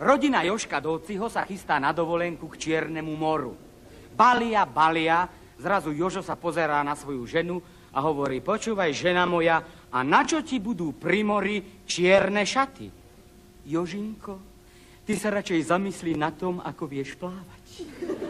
Rodina Jožka Dociho sa chystá na dovolenku k Čiernemu moru. Balia, zrazu Jožo sa pozerá na svoju ženu a hovorí: počúvaj, žena moja, a na čo ti budú pri mori čierne šaty? Jožinko, ty sa radšej zamyslí na tom, ako vieš plávať.